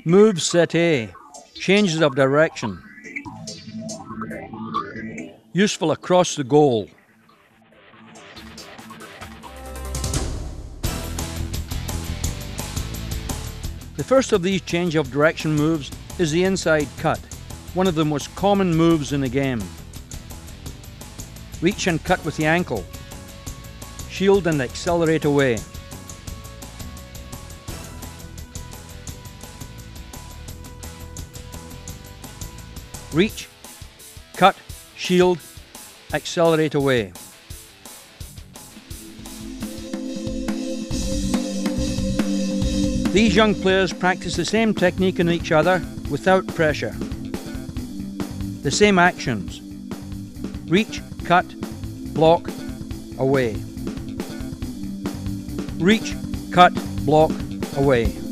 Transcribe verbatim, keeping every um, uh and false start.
Moves set A. Changes of direction. Useful across the goal. The first of these change of direction moves is the inside cut, one of the most common moves in the game. Reach and cut with the ankle. Shield and accelerate away. Reach, cut, shield, accelerate away. These young players practice the same technique on each other without pressure. The same actions. Reach, cut, block, away. Reach, cut, block, away.